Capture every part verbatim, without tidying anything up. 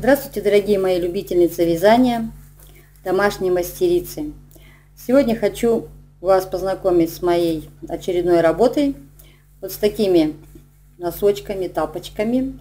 Здравствуйте, дорогие мои любительницы вязания, домашние мастерицы. Сегодня хочу вас познакомить с моей очередной работой. Вот с такими носочками, тапочками.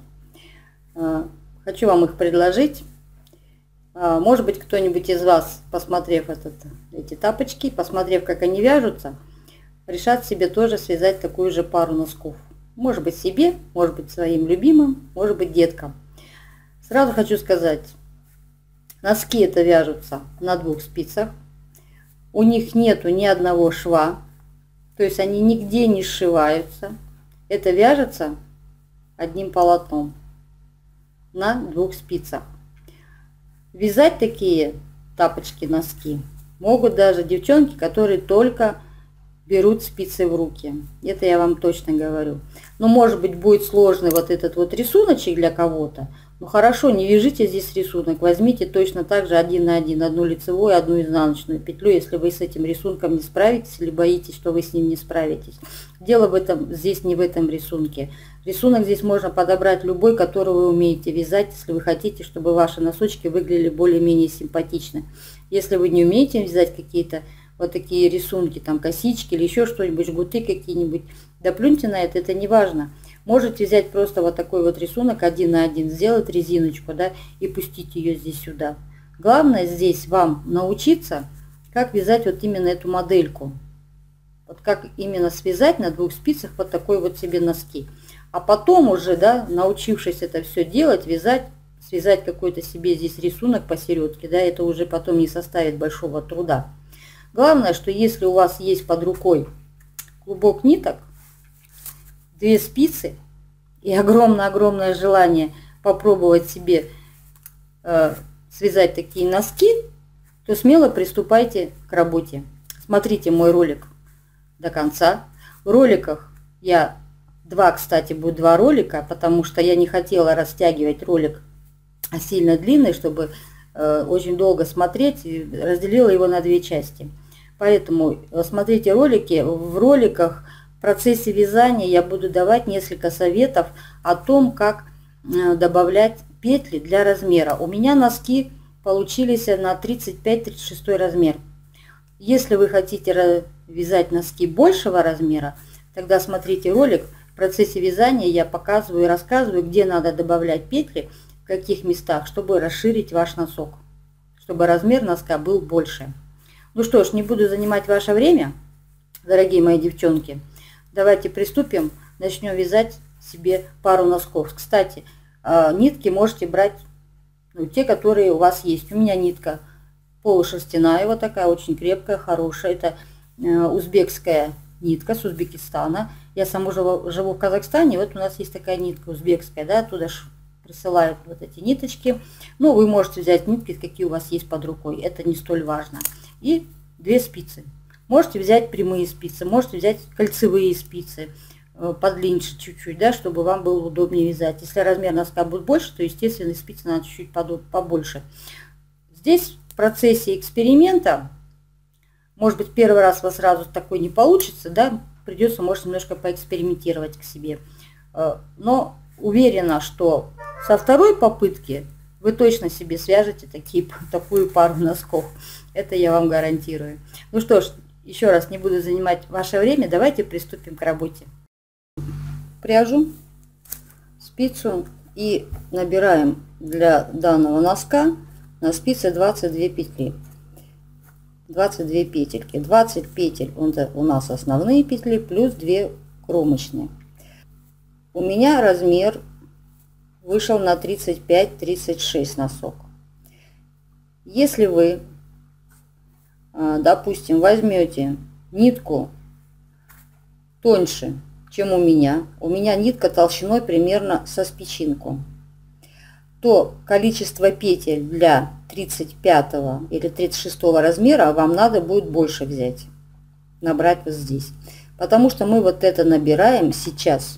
Хочу вам их предложить. Может быть, кто-нибудь из вас, посмотрев этот, эти тапочки, посмотрев, как они вяжутся, решат себе тоже связать такую же пару носков. Может быть себе, может быть своим любимым, может быть деткам. Сразу хочу сказать, носки это вяжутся на двух спицах. У них нету ни одного шва, то есть они нигде не сшиваются. Это вяжется одним полотном на двух спицах. Вязать такие тапочки, носки могут даже девчонки, которые только берут спицы в руки. Это я вам точно говорю. Но может быть будет сложный вот этот вот рисуночек для кого-то. Ну хорошо, не вяжите здесь рисунок. Возьмите точно так же один на один, одну лицевую, одну изнаночную петлю, если вы с этим рисунком не справитесь или боитесь, что вы с ним не справитесь. Дело в этом, здесь не в этом рисунке. Рисунок здесь можно подобрать любой, который вы умеете вязать, если вы хотите, чтобы ваши носочки выглядели более-менее симпатично. Если вы не умеете вязать какие-то вот такие рисунки, там косички или еще что-нибудь, жгуты какие-нибудь, да плюньте на это, это не важно. Можете взять просто вот такой вот рисунок один на один, сделать резиночку, да, и пустить ее здесь сюда. Главное здесь вам научиться, как вязать вот именно эту модельку. Вот как именно связать на двух спицах вот такой вот себе носки. А потом уже, да, научившись это все делать, вязать, связать какой-то себе здесь рисунок посередке, да, это уже потом не составит большого труда. Главное, что если у вас есть под рукой клубок ниток, две спицы и огромное-огромное желание попробовать себе э, связать такие носки, то смело приступайте к работе. Смотрите мой ролик до конца. В роликах я два, кстати, будет два ролика, потому что я не хотела растягивать ролик сильно длинный, чтобы э, очень долго смотреть, и разделила его на две части. Поэтому смотрите ролики. В роликах в процессе вязания я буду давать несколько советов о том, как добавлять петли для размера. У меня носки получились на тридцать пять тридцать шесть размер. Если вы хотите вязать носки большего размера, тогда смотрите ролик. В процессе вязания я показываю и рассказываю, где надо добавлять петли, в каких местах, чтобы расширить ваш носок, чтобы размер носка был больше. Ну что ж, не буду занимать ваше время, дорогие мои девчонки. Давайте приступим, начнем вязать себе пару носков. Кстати, нитки можете брать, ну, те, которые у вас есть. У меня нитка полушерстяная, вот такая, очень крепкая, хорошая. Это узбекская нитка с Узбекистана. Я сама живу, живу в Казахстане, вот у нас есть такая нитка узбекская, да, оттуда присылают вот эти ниточки. Ну, вы можете взять нитки, какие у вас есть под рукой, это не столь важно. И две спицы. Можете взять прямые спицы, можете взять кольцевые спицы, подлиннее чуть-чуть, да, чтобы вам было удобнее вязать. Если размер носка будет больше, то, естественно, спицы надо чуть-чуть побольше. Здесь в процессе эксперимента, может быть, первый раз у вас сразу такой не получится, да, придется, может, немножко поэкспериментировать к себе. Но уверена, что со второй попытки вы точно себе свяжете такие, такую пару носков. Это я вам гарантирую. Ну что ж, еще раз не буду занимать ваше время. Давайте приступим к работе. Пряжу, спицу и набираем для данного носка на спице двадцать две петли. двадцать две петельки. двадцать петель у нас основные петли плюс две кромочные. У меня размер вышел на тридцать пять тридцать шесть носок. Если вы, допустим, возьмете нитку тоньше, чем у меня, у меня нитка толщиной примерно со спичинку, то количество петель для тридцать пятого или тридцать шестого размера вам надо будет больше взять, набрать вот здесь. Потому что мы вот это набираем сейчас,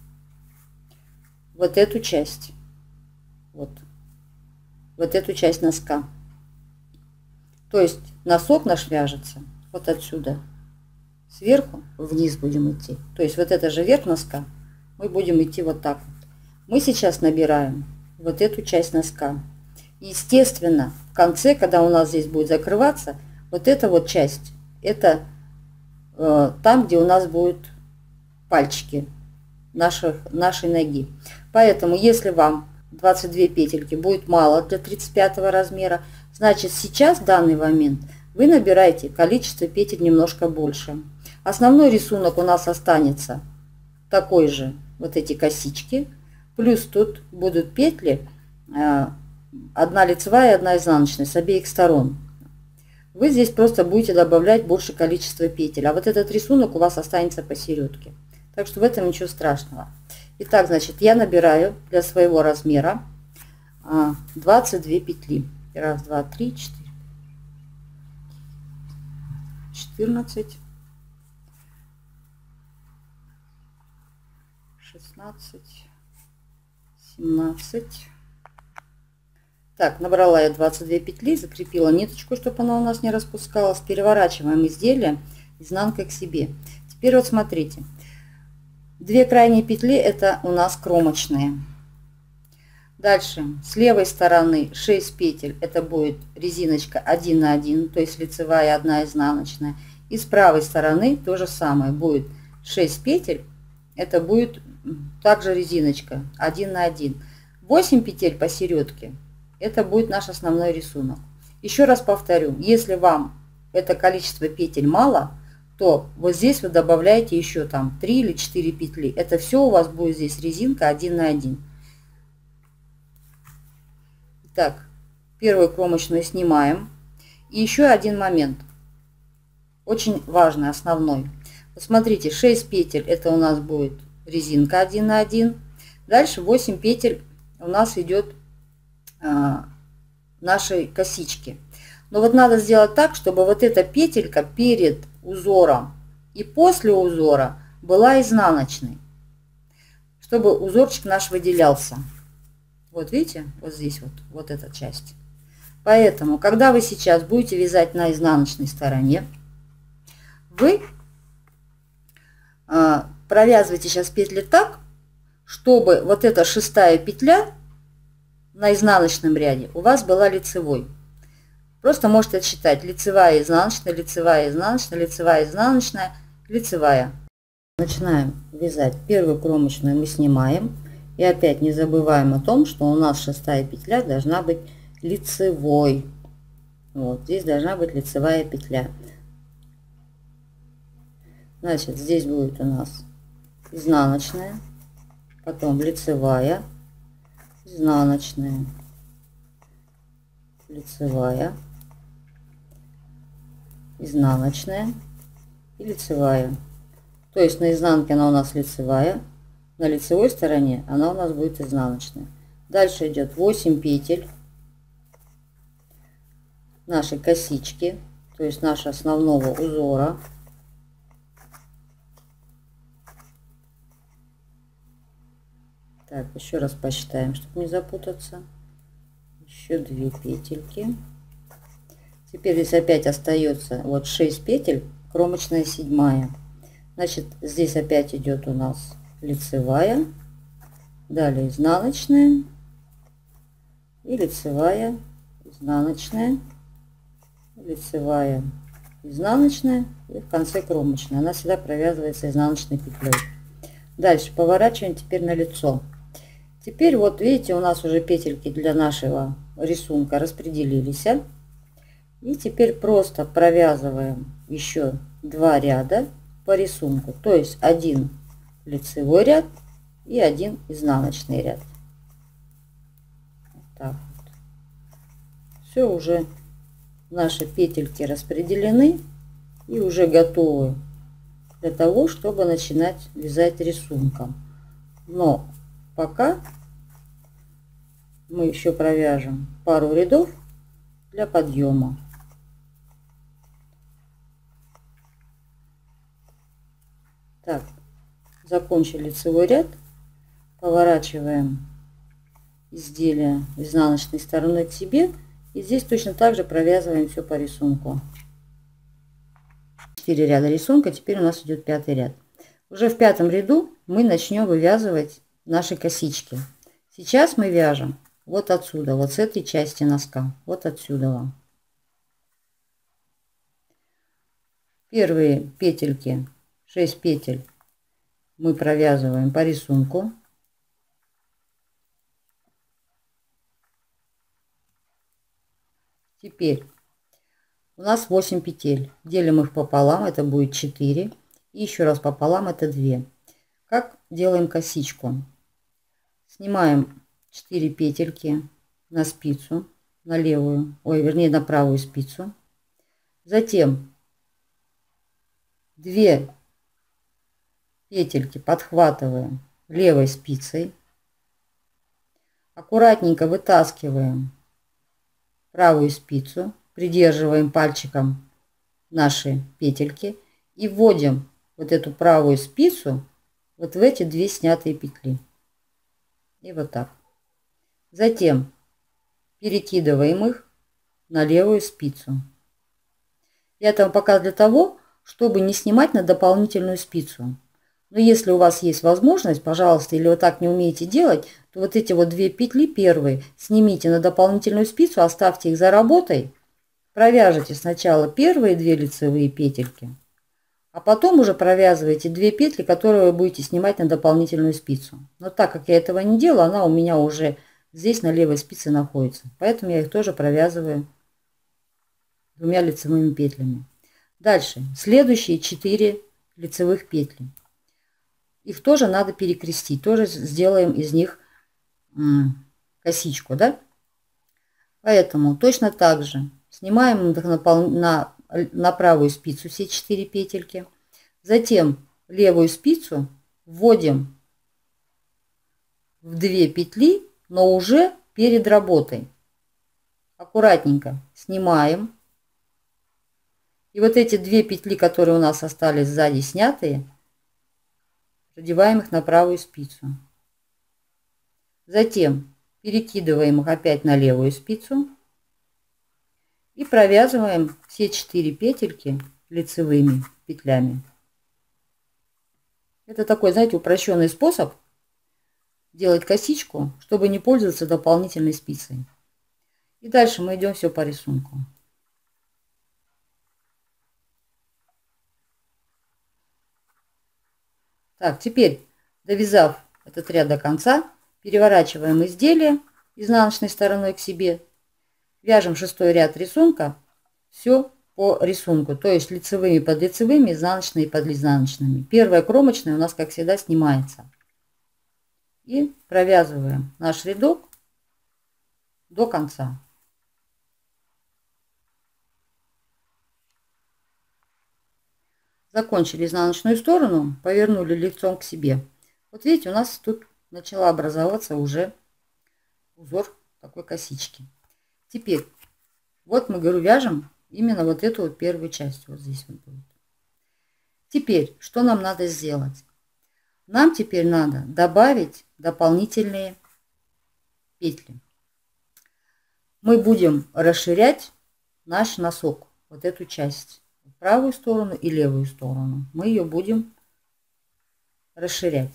вот эту часть, вот, вот эту часть носка. То есть носок наш вяжется вот отсюда, сверху вниз будем идти. То есть вот это же верх носка, мы будем идти вот так вот. Мы сейчас набираем вот эту часть носка. Естественно, в конце, когда у нас здесь будет закрываться, вот эта вот часть, это э, там, где у нас будут пальчики наших, нашей ноги. Поэтому, если вам двадцать две петельки будет мало для тридцать пятого размера, значит сейчас, в данный момент, вы набираете количество петель немножко больше. Основной рисунок у нас останется такой же, вот эти косички. Плюс тут будут петли, одна лицевая, одна изнаночная, с обеих сторон. Вы здесь просто будете добавлять больше количества петель, а вот этот рисунок у вас останется посередке. Так что в этом ничего страшного. Итак, значит, я набираю для своего размера двадцать две петли. Раз, два, три, четыре, четырнадцать, шестнадцать, семнадцать. Так, набрала я двадцать две петли, закрепила ниточку, чтобы она у нас не распускалась. Переворачиваем изделие изнанкой к себе. Теперь вот смотрите. Две крайние петли это у нас кромочные. Дальше с левой стороны шесть петель, это будет резиночка один на один, то есть лицевая, одна изнаночная. И с правой стороны то же самое, будет шесть петель, это будет также резиночка один на один. восемь петель посередке, это будет наш основной рисунок. Еще раз повторю, если вам это количество петель мало, то вот здесь вы добавляете еще там три или четыре петли. Это все у вас будет здесь резинка один на один. Так, первую кромочную снимаем. И еще один момент. Очень важный, основной. Вот смотрите, шесть петель это у нас будет резинка один на один. Дальше восемь петель у нас идет а, нашей косички. Но вот надо сделать так, чтобы вот эта петелька перед узором и после узора была изнаночной. Чтобы узорчик наш выделялся. Вот видите, вот здесь вот, вот эта часть. Поэтому, когда вы сейчас будете вязать на изнаночной стороне, вы э, провязываете сейчас петли так, чтобы вот эта шестая петля на изнаночном ряде у вас была лицевой. Просто можете отсчитать лицевая, изнаночная, лицевая, изнаночная, лицевая, изнаночная, лицевая. Начинаем вязать. Первую кромочную мы снимаем. И опять не забываем о том, что у нас шестая петля должна быть лицевой. Вот здесь должна быть лицевая петля. Значит, здесь будет у нас изнаночная, потом лицевая, изнаночная, лицевая, изнаночная и лицевая. То есть на изнанке она у нас лицевая. На лицевой стороне она у нас будет изнаночная. Дальше идет восемь петель нашей косички, то есть нашего основного узора. Так, еще раз посчитаем, чтобы не запутаться. Еще две петельки. Теперь здесь опять остается вот шесть петель, кромочная седьмая. Значит, здесь опять идет у нас лицевая, далее изнаночная и лицевая, изнаночная, лицевая, изнаночная и в конце кромочная. Она всегда провязывается изнаночной петлей. Дальше поворачиваем теперь на лицо. Теперь вот видите, у нас уже петельки для нашего рисунка распределились. И теперь просто провязываем еще два ряда по рисунку, то есть один лицевой ряд и один изнаночный ряд. Вот так вот. Все, уже наши петельки распределены и уже готовы для того, чтобы начинать вязать рисунком. Но пока мы еще провяжем пару рядов для подъема. Так, закончили лицевой ряд, поворачиваем изделие изнаночной стороной к себе, и здесь точно так же провязываем все по рисунку. четыре ряда рисунка, теперь у нас идет пятый ряд. Уже в пятом ряду мы начнем вывязывать наши косички. Сейчас мы вяжем вот отсюда, вот с этой части носка, вот отсюда. Первые петельки, шесть петель, мы провязываем по рисунку. Теперь у нас восемь петель. Делим их пополам, это будет четыре. И еще раз пополам, это две. Как делаем косичку? Снимаем четыре петельки на спицу, на левую, ой, вернее на правую спицу. Затем две петельки подхватываем левой спицей. Аккуратненько вытаскиваем правую спицу, придерживаем пальчиком наши петельки и вводим вот эту правую спицу вот в эти две снятые петли. И вот так. Затем перекидываем их на левую спицу. Я это вам показываю для того, чтобы не снимать на дополнительную спицу. Но если у вас есть возможность, пожалуйста, или вы так не умеете делать, то вот эти вот две петли первые снимите на дополнительную спицу, оставьте их за работой, провяжите сначала первые две лицевые петельки, а потом уже провязывайте две петли, которые вы будете снимать на дополнительную спицу. Но так как я этого не делаю, она у меня уже здесь на левой спице находится. Поэтому я их тоже провязываю двумя лицевыми петлями. Дальше. Следующие четыре лицевых петли. Их тоже надо перекрестить. Тоже сделаем из них косичку, да? Поэтому точно так же снимаем на, на правую спицу все четыре петельки. Затем левую спицу вводим в две петли, но уже перед работой. Аккуратненько снимаем. И вот эти две петли, которые у нас остались сзади снятые, продеваем их на правую спицу. Затем перекидываем их опять на левую спицу и провязываем все четыре петельки лицевыми петлями. Это такой, знаете, упрощенный способ делать косичку, чтобы не пользоваться дополнительной спицей. И дальше мы идем все по рисунку. Так, теперь, довязав этот ряд до конца, переворачиваем изделие изнаночной стороной к себе, вяжем шестой ряд рисунка, все по рисунку, то есть лицевыми под лицевыми, изнаночные под изнаночными. Первая кромочная у нас, как всегда, снимается. И провязываем наш рядок до конца. Закончили изнаночную сторону, повернули лицом к себе. Вот видите, у нас тут начала образовываться уже узор такой косички. Теперь, вот мы, говорю, вяжем именно вот эту вот первую часть. Вот здесь вот будет. Теперь, что нам надо сделать? Нам теперь надо добавить дополнительные петли. Мы будем расширять наш носок, вот эту часть. Правую сторону и левую сторону. Мы ее будем расширять.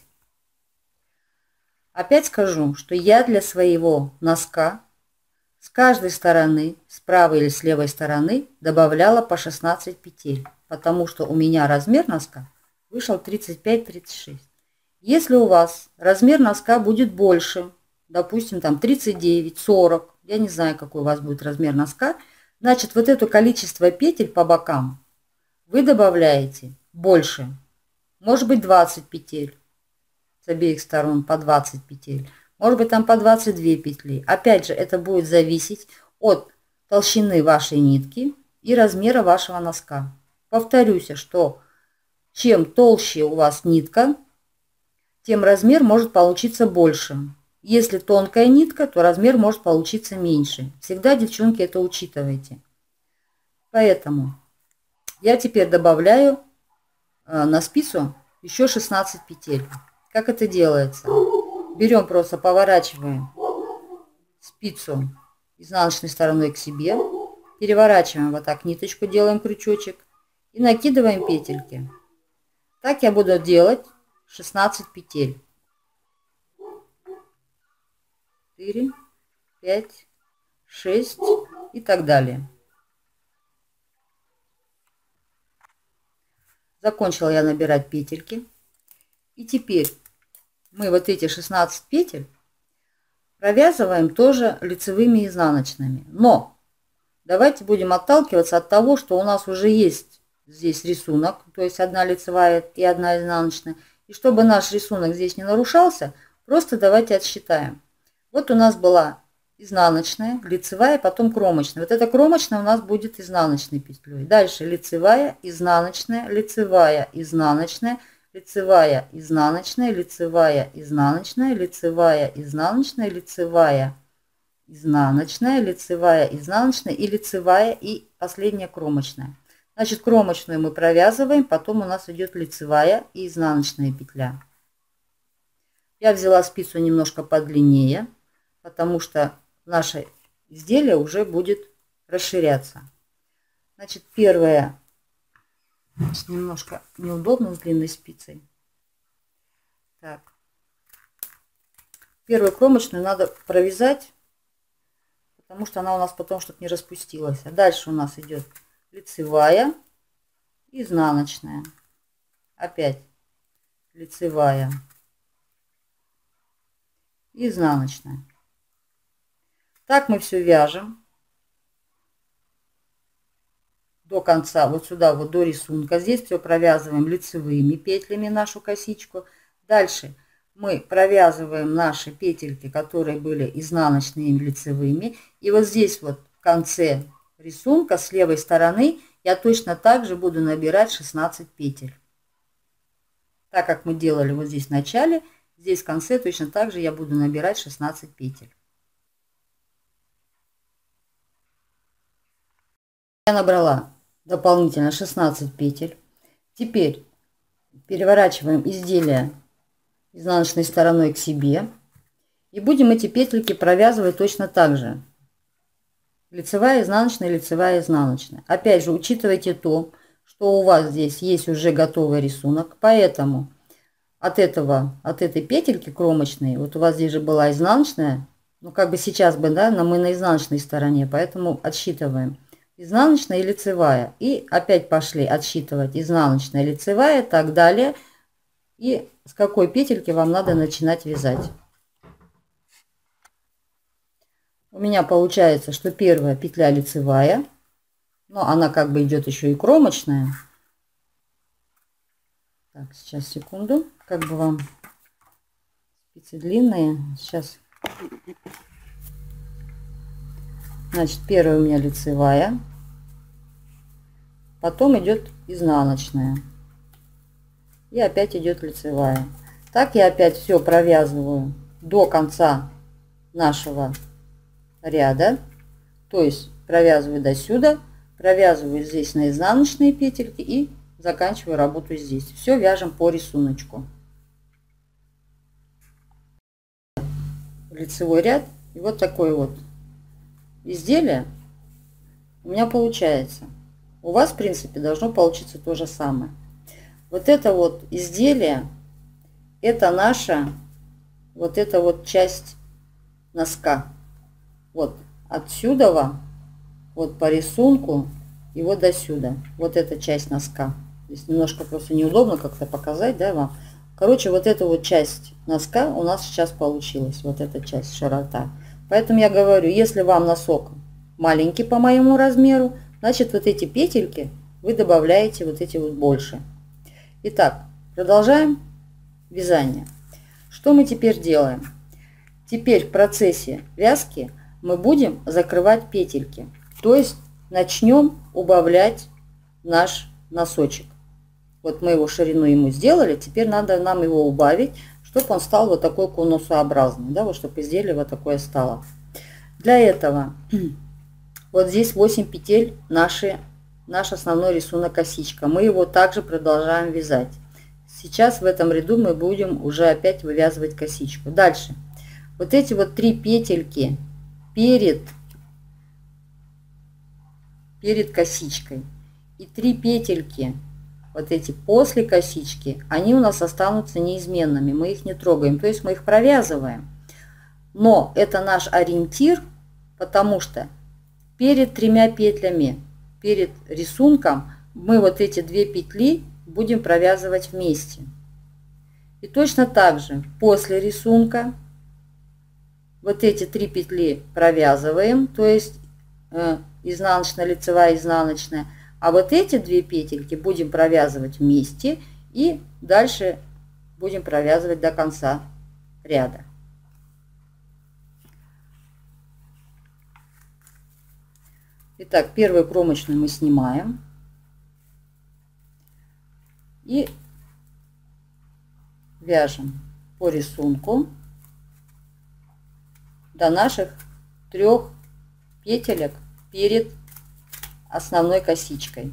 Опять скажу, что я для своего носка с каждой стороны, с правой или с левой стороны, добавляла по шестнадцать петель, потому что у меня размер носка вышел тридцать пять — тридцать шесть. Если у вас размер носка будет больше, допустим, там тридцать девять — сорок, я не знаю, какой у вас будет размер носка, значит, вот это количество петель по бокам вы добавляете больше. Может быть двадцать петель. С обеих сторон по двадцать петель. Может быть там по двадцать две петли. Опять же, это будет зависеть от толщины вашей нитки и размера вашего носка. Повторюсь, что чем толще у вас нитка, тем размер может получиться больше. Если тонкая нитка, то размер может получиться меньше. Всегда, девчонки, это учитывайте. Поэтому я теперь добавляю на спицу еще шестнадцать петель. Как это делается? Берем, просто поворачиваем спицу изнаночной стороной к себе, переворачиваем вот так ниточку, делаем крючочек и накидываем петельки. Так я буду делать шестнадцать петель. четыре, пять, шесть и так далее. Закончила я набирать петельки. И теперь мы вот эти шестнадцать петель провязываем тоже лицевыми изнаночными. Но давайте будем отталкиваться от того, что у нас уже есть здесь рисунок, то есть одна лицевая и одна изнаночная. И чтобы наш рисунок здесь не нарушался, просто давайте отсчитаем. Вот у нас была изнаночная, лицевая, потом кромочная. Вот эта кромочная у нас будет изнаночной петлей. Дальше лицевая, изнаночная, лицевая, изнаночная, лицевая, изнаночная, лицевая, изнаночная, лицевая, изнаночная, лицевая, изнаночная, лицевая, изнаночная и лицевая и последняя кромочная. Значит, кромочную мы провязываем, потом у нас идет лицевая и изнаночная петля. Я взяла спицу немножко подлиннее, потому что наше изделие уже будет расширяться. Значит, первое, немножко неудобно с длинной спицей. Так. Первую кромочную надо провязать, потому что она у нас потом, чтобы не распустилась. А дальше у нас идет лицевая, изнаночная, опять лицевая, изнаночная. Так мы все вяжем до конца, вот сюда, вот до рисунка. Здесь все провязываем лицевыми петлями нашу косичку. Дальше мы провязываем наши петельки, которые были изнаночными и лицевыми. И вот здесь вот в конце рисунка с левой стороны я точно так же буду набирать шестнадцать петель. Так как мы делали вот здесь в начале, здесь в конце точно так же я буду набирать шестнадцать петель. Я набрала дополнительно шестнадцать петель. Теперь переворачиваем изделие изнаночной стороной к себе. И будем эти петельки провязывать точно так же. Лицевая, изнаночная, лицевая, изнаночная. Опять же, учитывайте то, что у вас здесь есть уже готовый рисунок. Поэтому от этого, от этой петельки кромочной, вот у вас здесь же была изнаночная, ну как бы сейчас бы, да, но мы на изнаночной стороне, поэтому отсчитываем. Изнаночная и лицевая. И опять пошли отсчитывать изнаночная, лицевая, так далее. И с какой петельки вам надо начинать вязать. У меня получается, что первая петля лицевая, но она как бы идет еще и кромочная. Так, сейчас, секунду, как бы вам спицы длинные. Сейчас. Значит, первая у меня лицевая, потом идет изнаночная и опять идет лицевая. Так я опять все провязываю до конца нашего ряда, то есть провязываю до сюда, провязываю здесь на изнаночные петельки и заканчиваю работу здесь. Все вяжем по рисунку. Лицевой ряд и вот такой вот изделие у меня получается. У вас, в принципе, должно получиться то же самое. Вот это вот изделие, это наша вот эта вот часть носка. Вот отсюда, вот по рисунку и вот до сюда. Вот эта часть носка. Здесь немножко просто неудобно как-то показать, да, вам. Короче, вот эта вот часть носка у нас сейчас получилась. Вот эта часть, широта. Поэтому я говорю, если вам носок маленький по моему размеру, значит вот эти петельки вы добавляете вот эти вот больше. Итак, продолжаем вязание. Что мы теперь делаем? Теперь в процессе вязки мы будем закрывать петельки. То есть начнем убавлять наш носочек. Вот мы его ширину ему сделали, теперь надо нам его убавить, чтобы он стал вот такой конусообразный, да, вот чтобы изделие вот такое стало. Для этого вот здесь восемь петель наши, наш основной рисунок косичка. Мы его также продолжаем вязать. Сейчас в этом ряду мы будем уже опять вывязывать косичку. Дальше. Вот эти вот три петельки перед, перед косичкой и три петельки вот эти после косички, они у нас останутся неизменными. Мы их не трогаем, то есть мы их провязываем. Но это наш ориентир потому что перед тремя петлями, перед рисунком мы вот эти две петли будем провязывать вместе. И точно так же после рисунка вот эти три петли провязываем, то есть э, изнаночная, лицевая, изнаночная, а вот эти две петельки будем провязывать вместе и дальше будем провязывать до конца ряда. Итак, первую кромочную мы снимаем и вяжем по рисунку до наших трех петелек перед основной косичкой.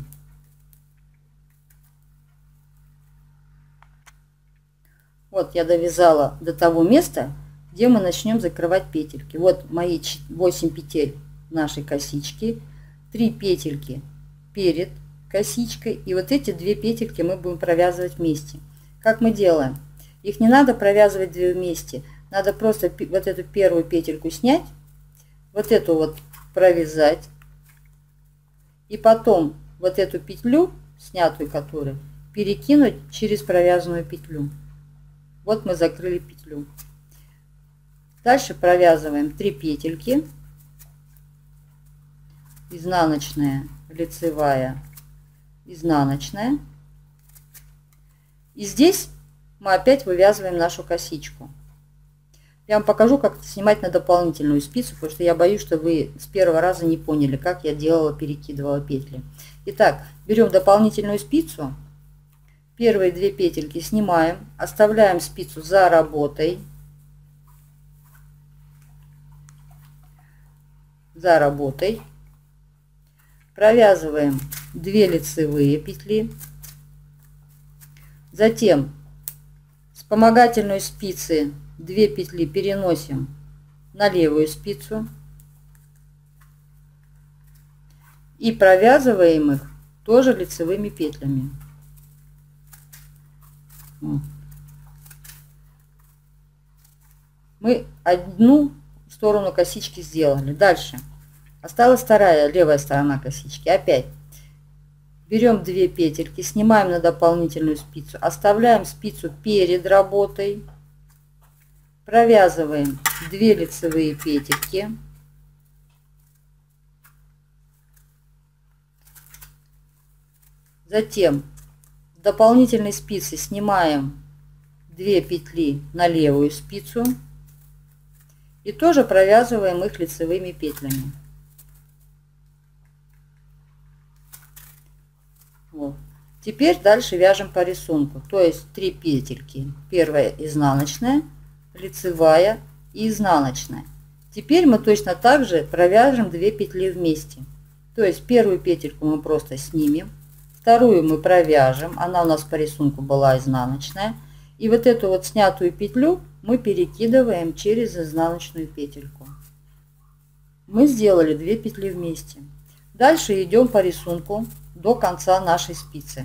Вот я довязала до того места, где мы начнем закрывать петельки. Вот мои восемь петель нашей косички, три петельки перед косичкой, и вот эти две петельки мы будем провязывать вместе. Как мы делаем? Их не надо провязывать две вместе, надо просто вот эту первую петельку снять, вот эту вот провязать, и потом вот эту петлю, снятую которую, перекинуть через провязанную петлю. Вот мы закрыли петлю. Дальше провязываем три петельки, изнаночная, лицевая, изнаночная, и здесь мы опять вывязываем нашу косичку. Я вам покажу, как снимать на дополнительную спицу, потому что я боюсь, что вы с первого раза не поняли, как я делала, перекидывала петли. Итак, берем дополнительную спицу, первые две петельки снимаем, оставляем спицу за работой, за работой, провязываем две лицевые петли, затем вспомогательную спицы две петли переносим на левую спицу и провязываем их тоже лицевыми петлями. Мы одну сторону косички сделали. Дальше осталась вторая, левая сторона косички. Опять берем две петельки, снимаем на дополнительную спицу, оставляем спицу перед работой, провязываем две лицевые петельки, затем с дополнительной спицы снимаем две петли на левую спицу и тоже провязываем их лицевыми петлями. Вот. Теперь дальше вяжем по рисунку, то есть три петельки, первая изнаночная, лицевая и изнаночная. Теперь мы точно так же провяжем две петли вместе, то есть первую петельку мы просто снимем, вторую мы провяжем, она у нас по рисунку была изнаночная, и вот эту вот снятую петлю мы перекидываем через изнаночную петельку. Мы сделали две петли вместе. Дальше идем по рисунку до конца нашей спицы.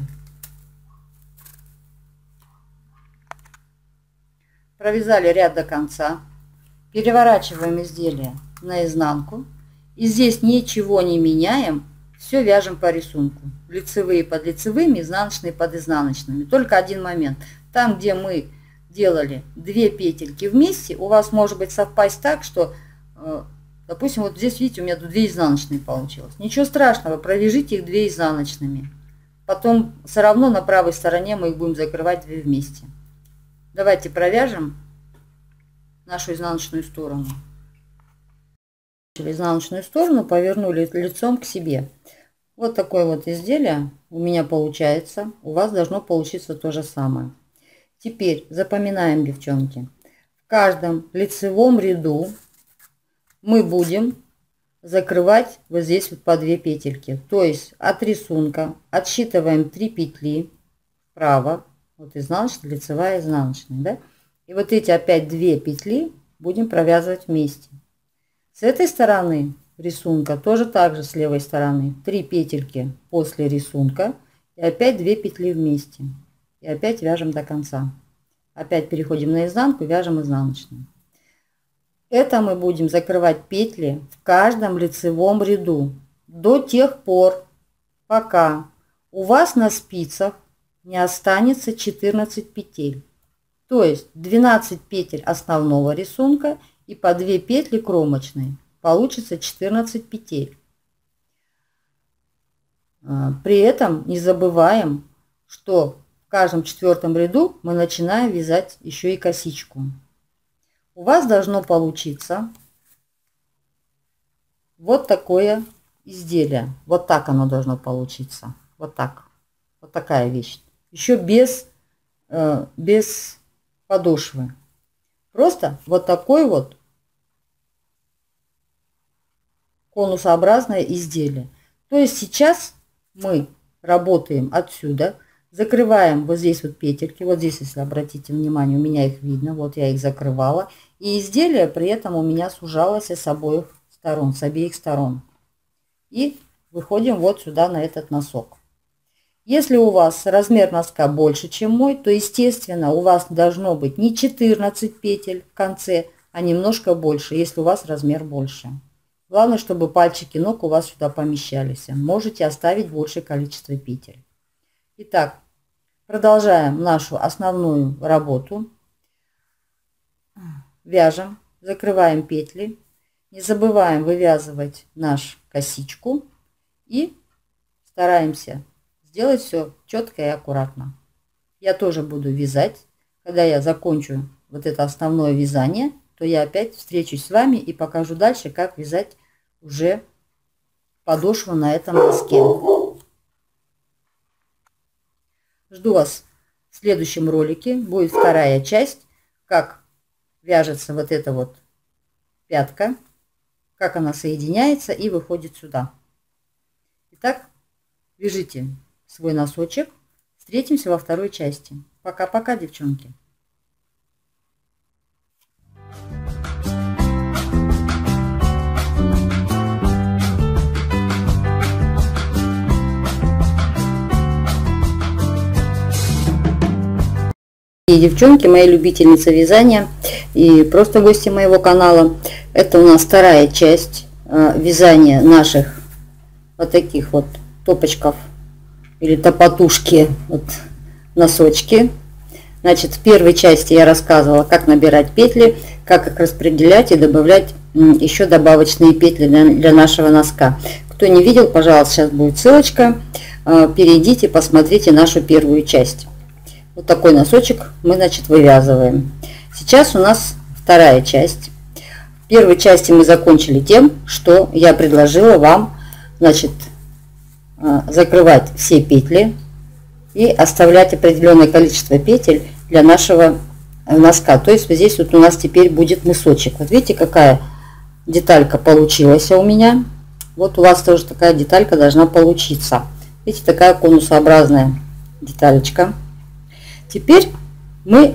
Провязали ряд до конца, переворачиваем изделие наизнанку и здесь ничего не меняем, все вяжем по рисунку. Лицевые под лицевыми, изнаночные под изнаночными. Только один момент. Там, где мы делали две петельки вместе, у вас может быть совпасть так, что, допустим, вот здесь, видите, у меня тут две изнаночные получилось. Ничего страшного, провяжите их две изнаночными. Потом все равно на правой стороне мы их будем закрывать две вместе. Давайте провяжем нашу изнаночную сторону. Изнаночную сторону повернули лицом к себе. Вот такое вот изделие у меня получается. У вас должно получиться то же самое. Теперь запоминаем, девчонки. В каждом лицевом ряду мы будем закрывать вот здесь вот по две петельки. То есть от рисунка отсчитываем три петли вправо. Вот изнаночная, лицевая, изнаночная, да? И вот эти опять две петли будем провязывать вместе. С этой стороны рисунка тоже так же, с левой стороны три петельки после рисунка и опять две петли вместе. И опять вяжем до конца. Опять переходим на изнанку, вяжем изнаночную. Это мы будем закрывать петли в каждом лицевом ряду до тех пор, пока у вас на спицах не останется четырнадцать петель. То есть двенадцать петель основного рисунка и по две петли кромочной. Получится четырнадцать петель. При этом не забываем, что в каждом четвертом ряду мы начинаем вязать еще и косичку. У вас должно получиться вот такое изделие. Вот так оно должно получиться. Вот так. Вот такая вещь. Еще без, э, без подошвы. Просто вот такой вот конусообразное изделие. То есть сейчас мы работаем отсюда. Закрываем вот здесь вот петельки. Вот здесь, если обратите внимание, у меня их видно. Вот я их закрывала. И изделие при этом у меня сужалось с обоих сторон, с обеих сторон. И выходим вот сюда на этот носок. Если у вас размер носка больше, чем мой, то, естественно, у вас должно быть не четырнадцать петель в конце, а немножко больше, если у вас размер больше. Главное, чтобы пальчики ног у вас сюда помещались. Можете оставить большее количество петель. Итак, продолжаем нашу основную работу. Вяжем, закрываем петли. Не забываем вывязывать нашу косичку. И стараемся сделать все четко и аккуратно. Я тоже буду вязать. Когда я закончу вот это основное вязание, то я опять встречусь с вами и покажу дальше, как вязать уже подошву на этом носке. Жду вас в следующем ролике. Будет вторая часть, как вяжется вот эта вот пятка, как она соединяется и выходит сюда. Итак, вяжите свой носочек. Встретимся во второй части. Пока-пока, девчонки. И девчонки, мои любительницы вязания и просто гости моего канала, это у нас вторая часть э, вязания наших вот таких вот топочков или топотушки, вот носочки. Значит, в первой части я рассказывала, как набирать петли, как их распределять и добавлять еще добавочные петли для, для нашего носка. Кто не видел, пожалуйста, сейчас будет ссылочка, э, перейдите, посмотрите нашу первую часть. Вот такой носочек мы, значит, вывязываем. Сейчас у нас вторая часть. В первой части мы закончили тем, что я предложила вам, значит, закрывать все петли и оставлять определенное количество петель для нашего носка. То есть вот здесь вот у нас теперь будет мысочек. Вот видите, какая деталька получилась у меня. Вот у вас тоже такая деталька должна получиться. Видите, такая конусообразная деталечка. Теперь мы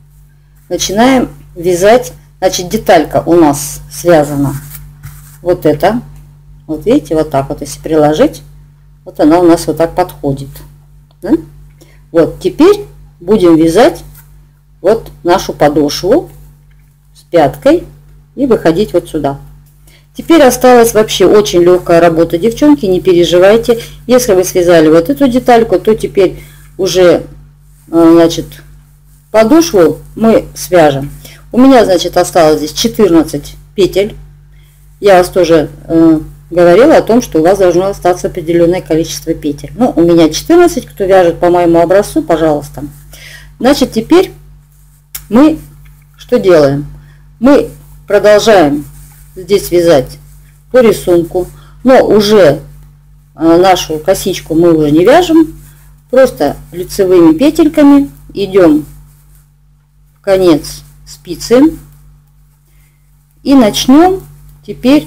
начинаем вязать. Значит, деталька у нас связана вот это. Вот видите, вот так вот, если приложить, вот она у нас вот так подходит. Да? Вот, теперь будем вязать вот нашу подошву с пяткой и выходить вот сюда. Теперь осталась вообще очень легкая работа, девчонки, не переживайте. Если вы связали вот эту детальку, то теперь уже, значит, подошву мы свяжем. У меня, значит, осталось здесь четырнадцать петель. Я вас тоже э, говорила о том, что у вас должно остаться определенное количество петель. Ну, у меня четырнадцать, кто вяжет по моему образцу, пожалуйста. Значит, теперь мы что делаем? Мы продолжаем здесь вязать по рисунку, но уже э, нашу косичку мы уже не вяжем. Просто лицевыми петельками идем в конец спицы и начнем теперь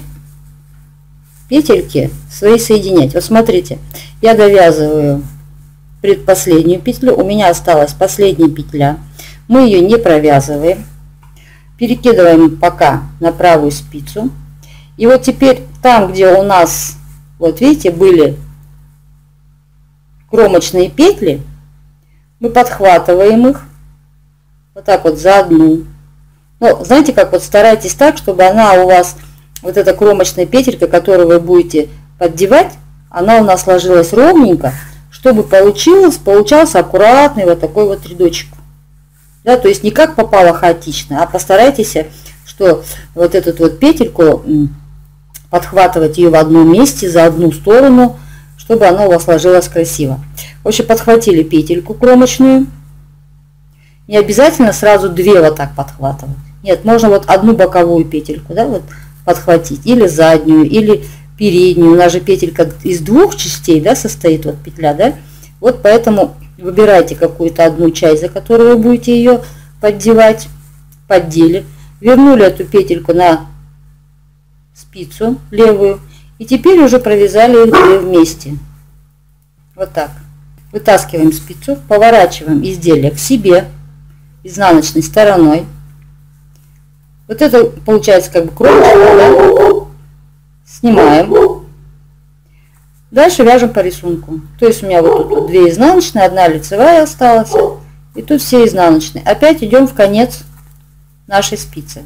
петельки свои соединять. Вот смотрите, я довязываю предпоследнюю петлю, у меня осталась последняя петля, мы ее не провязываем, перекидываем пока на правую спицу. И вот теперь там, где у нас, вот видите, были кромочные петли, мы подхватываем их вот так вот за одну Ну, знаете как, вот старайтесь так, чтобы она у вас, вот эта кромочная петелька, которую вы будете поддевать, она у нас ложилась ровненько, чтобы получилось, получался аккуратный вот такой вот рядочек. Да, то есть не как попало хаотично, а постарайтесь, что вот эту вот петельку подхватывать ее в одном месте, за одну сторону, чтобы она у вас ложилась красиво. В общем, подхватили петельку кромочную. Не обязательно сразу две вот так подхватывать. Нет, можно вот одну боковую петельку, да, вот подхватить, или заднюю, или переднюю. У нас же петелька из двух частей, да, состоит, вот петля, да. Вот поэтому выбирайте какую-то одну часть, за которую вы будете ее поддевать, поддели. Вернули эту петельку на спицу левую. И теперь уже провязали их две вместе. Вот так. Вытаскиваем спицу, поворачиваем изделие к себе изнаночной стороной. Вот это получается как бы кромочка, да? Снимаем. Дальше вяжем по рисунку. То есть у меня вот тут вот две изнаночные, одна лицевая осталась. И тут все изнаночные. Опять идем в конец нашей спицы.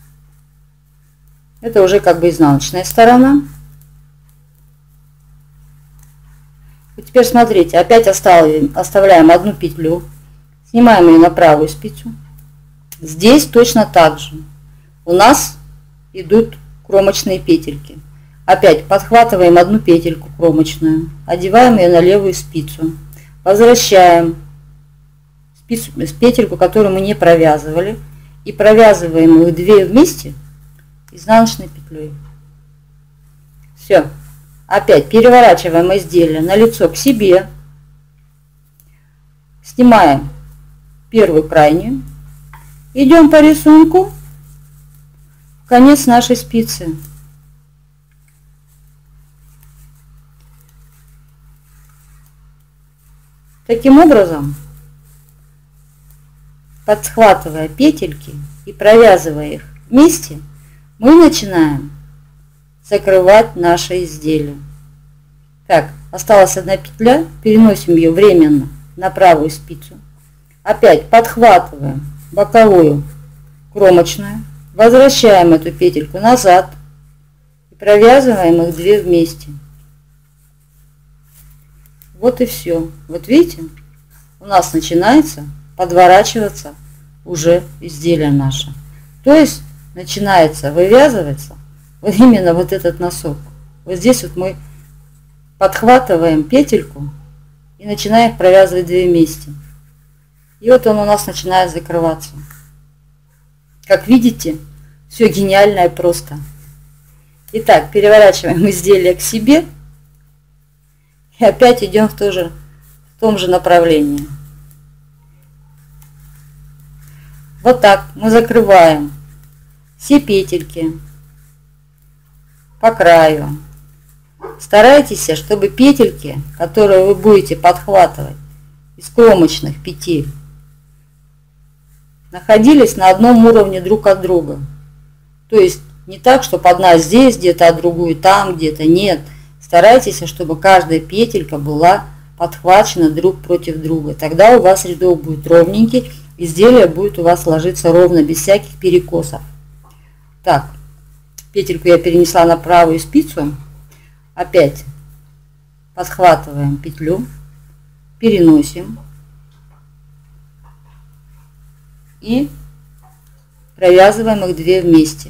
Это уже как бы изнаночная сторона. И теперь смотрите, опять оставляем, оставляем одну петлю. Снимаем ее на правую спицу. Здесь точно так же. У нас идут кромочные петельки. Опять подхватываем одну петельку кромочную, одеваем ее на левую спицу, возвращаем спицу, петельку, которую мы не провязывали, и провязываем их две вместе изнаночной петлей. Все. Опять переворачиваем изделие на лицо к себе, снимаем первую крайнюю, идем по рисунку в конец нашей спицы. Таким образом, подхватывая петельки и провязывая их вместе, мы начинаем закрывать наше изделие. Так, осталась одна петля, переносим ее временно на правую спицу. Опять подхватываем боковую кромочную, возвращаем эту петельку назад и провязываем их две вместе. Вот и все. Вот видите, у нас начинается подворачиваться уже изделие наше. То есть начинается вывязываться вот именно вот этот носок. Вот здесь вот мы подхватываем петельку и начинаем провязывать две вместе. И вот он у нас начинает закрываться. Как видите, все гениально и просто. Итак, переворачиваем изделие к себе. И опять идем в, то же, в том же направлении. Вот так мы закрываем все петельки по краю. Старайтесь, чтобы петельки, которые вы будете подхватывать из кромочных петель, находились на одном уровне друг от друга. То есть не так, чтобы одна здесь где-то, а другую там где-то. Нет. Старайтесь, чтобы каждая петелька была подхвачена друг против друга. Тогда у вас рядок будет ровненький, изделие будет у вас ложиться ровно, без всяких перекосов. Так, петельку я перенесла на правую спицу. Опять подхватываем петлю, переносим и провязываем их две вместе.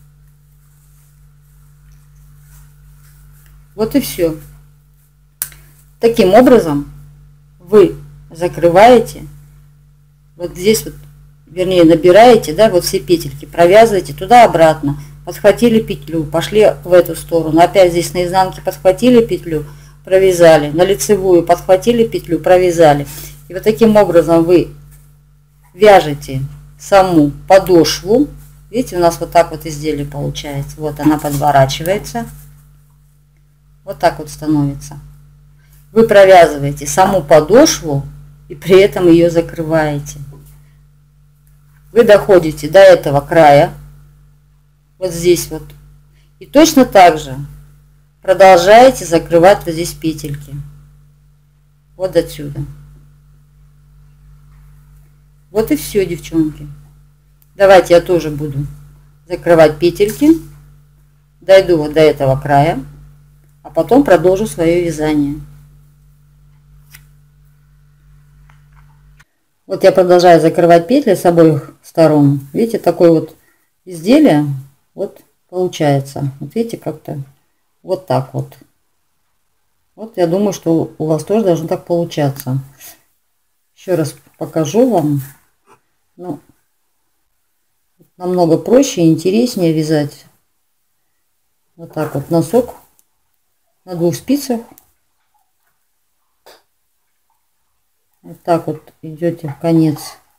Вот и все. Таким образом вы закрываете, вот здесь вот, вернее набираете, да, вот все петельки, провязываете туда-обратно, подхватили петлю, пошли в эту сторону, опять здесь на изнанке подхватили петлю, провязали, на лицевую подхватили петлю, провязали. И вот таким образом вы вяжете саму подошву. Видите, у нас вот так вот изделие получается. Вот она подворачивается. Вот так вот становится. Вы провязываете саму подошву и при этом ее закрываете. Вы доходите до этого края. Вот здесь вот. И точно так же продолжаете закрывать вот здесь петельки. Вот отсюда. Вот и все, девчонки. Давайте я тоже буду закрывать петельки, дойду вот до этого края, а потом продолжу свое вязание. Вот я продолжаю закрывать петли с обоих сторон. Видите, такое вот изделие вот получается. Вот видите, как-то вот так вот. Вот я думаю, что у вас тоже должно так получаться. Еще раз покажу вам. Ну, намного проще и интереснее вязать. Вот так вот носок на двух спицах. Вот так вот идете в конец.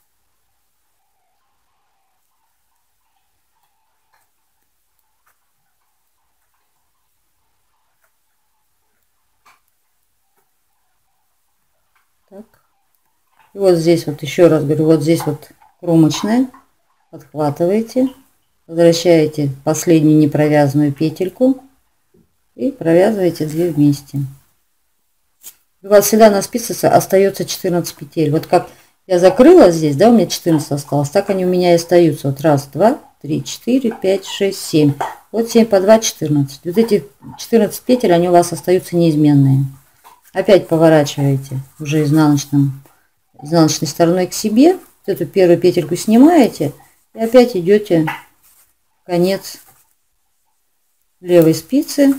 Так. И вот здесь вот еще раз говорю, вот здесь вот кромочная. Подхватываете, возвращаете последнюю непровязанную петельку и провязываете две вместе. У вас всегда на спице остается четырнадцать петель. Вот как я закрыла здесь, да, у меня четырнадцать осталось, так они у меня и остаются. Вот раз, два, три, четыре, пять, шесть, семь. Вот семь по два, четырнадцать. Вот эти четырнадцать петель, они у вас остаются неизменные. Опять поворачиваете уже изнаночным, изнаночной стороной к себе. Вот эту первую петельку снимаете и опять идете в конец левой спицы.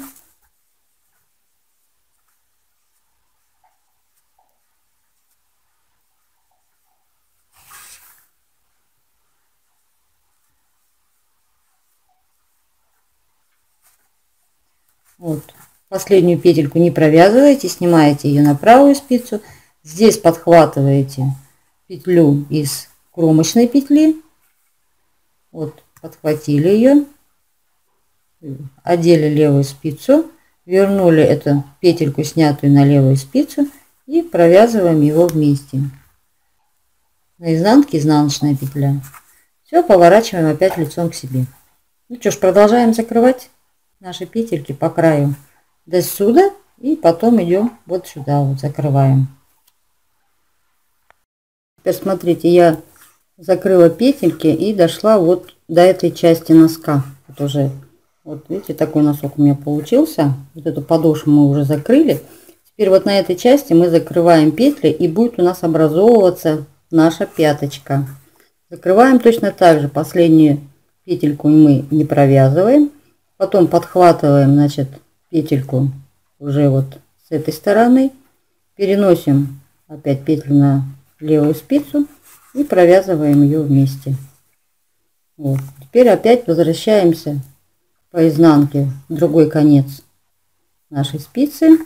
Вот. Последнюю петельку не провязываете, снимаете ее на правую спицу. Здесь подхватываете петлю из кромочной петли. Вот, подхватили ее, одели левую спицу, вернули эту петельку, снятую на левую спицу, и провязываем его вместе. На изнанке изнаночная петля. Все, поворачиваем опять лицом к себе. Ну что ж, продолжаем закрывать наши петельки по краю до сюда, и потом идем вот сюда, вот закрываем. Теперь смотрите, я закрыла петельки и дошла вот до этой части носка. Вот уже, вот видите, такой носок у меня получился. Вот эту подошву мы уже закрыли. Теперь вот на этой части мы закрываем петли, и будет у нас образовываться наша пяточка. Закрываем точно так же. Последнюю петельку мы не провязываем. Потом подхватываем, значит, петельку уже вот с этой стороны. Переносим опять петлю на левую спицу и провязываем ее вместе. Вот. Теперь опять возвращаемся по изнанке в другой конец нашей спицы.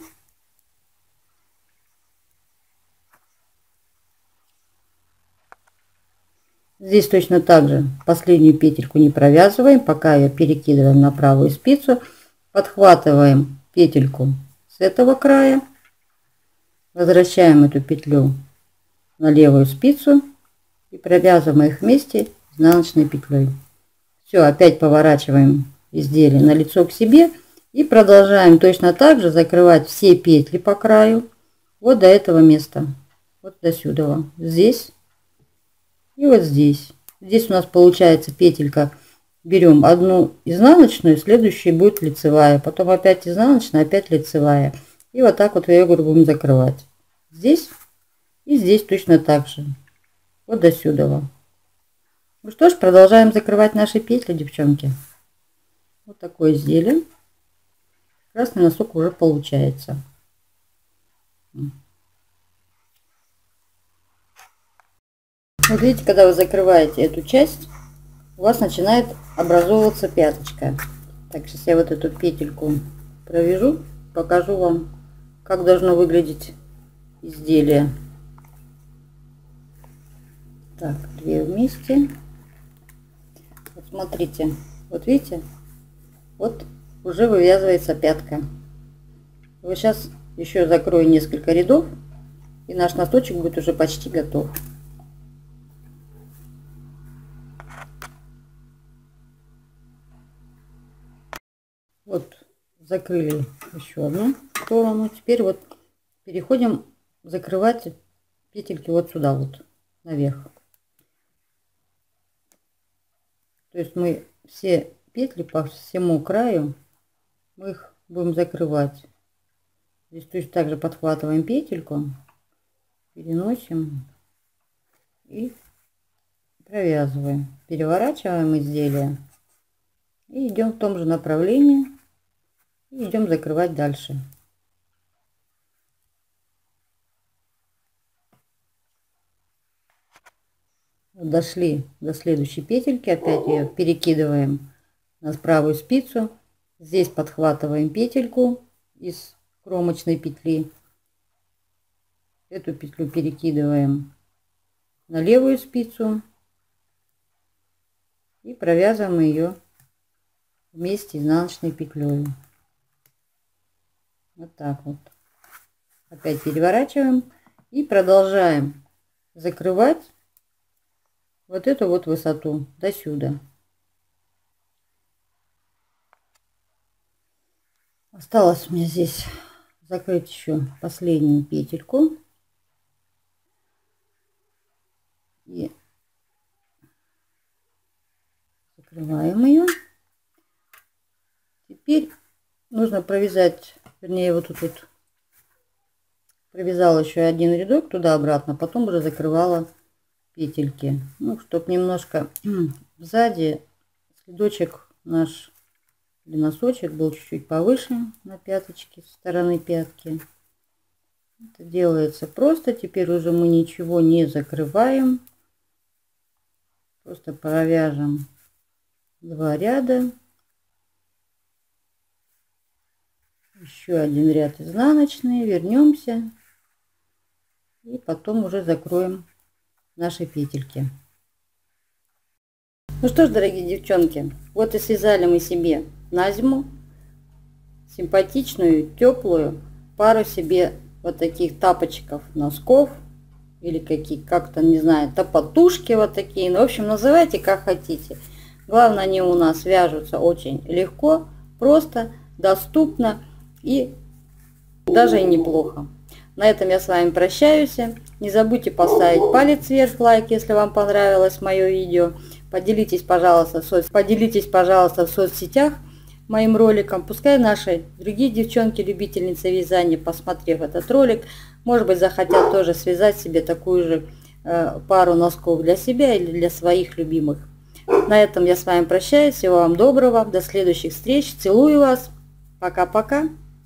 Здесь точно так же последнюю петельку не провязываем, пока ее перекидываем на правую спицу. Подхватываем петельку с этого края. Возвращаем эту петлю на левую спицу и провязываем их вместе изнаночной петлей. Все, опять поворачиваем изделие на лицо к себе и продолжаем точно так же закрывать все петли по краю вот до этого места, вот до сюда, здесь и вот здесь. Здесь у нас получается петелька, берем одну изнаночную, следующая будет лицевая, потом опять изнаночная, опять лицевая, и вот так вот ее будем закрывать здесь и здесь точно так же, вот до сюда. Ну что ж, продолжаем закрывать наши петли, девчонки. Вот такое изделие. Красный носок уже получается. Вот видите, когда вы закрываете эту часть, у вас начинает образовываться пяточка. Так, сейчас я вот эту петельку провяжу, покажу вам, как должно выглядеть изделие. Так, две вместе. Вот смотрите, вот видите, вот уже вывязывается пятка. Вот сейчас еще закрою несколько рядов, и наш носочек будет уже почти готов. Вот закрыли еще одну сторону. Теперь вот переходим закрывать петельки вот сюда вот наверх. То есть мы все петли по всему краю, мы их будем закрывать. Здесь точно так же подхватываем петельку, переносим и провязываем. Переворачиваем изделие и идем в том же направлении. И идем закрывать дальше. Дошли до следующей петельки, опять ее перекидываем на правую спицу. Здесь подхватываем петельку из кромочной петли. Эту петлю перекидываем на левую спицу и провязываем ее вместе изнаночной петлей. Вот так вот. Опять переворачиваем и продолжаем закрывать вот эту вот высоту до сюда. Осталось мне здесь закрыть еще последнюю петельку. И закрываем ее. Теперь нужно провязать, вернее, вот тут вот провязала еще один рядок туда-обратно, потом уже закрывала петельки. Ну, чтобы немножко сзади следочек наш или носочек был чуть-чуть повыше на пяточке, со стороны пятки. Это делается просто. Теперь уже мы ничего не закрываем. Просто провяжем два ряда. Еще один ряд изнаночный. Вернемся. И потом уже закроем наши петельки. Ну что ж, дорогие девчонки, вот и связали мы себе на зиму симпатичную, теплую пару себе вот таких тапочков, носков или какие, как-то, не знаю, топотушки вот такие. Ну, в общем, называйте как хотите. Главное, они у нас вяжутся очень легко, просто, доступно и даже и неплохо. На этом я с вами прощаюсь. Не забудьте поставить палец вверх, лайк, если вам понравилось мое видео. Поделитесь, пожалуйста, в соц... Поделитесь, пожалуйста, в соцсетях моим роликом. Пускай наши другие девчонки, любительницы вязания, посмотрев этот ролик, может быть, захотят тоже связать себе такую же э, пару носков для себя или для своих любимых. На этом я с вами прощаюсь. Всего вам доброго. До следующих встреч. Целую вас. Пока-пока.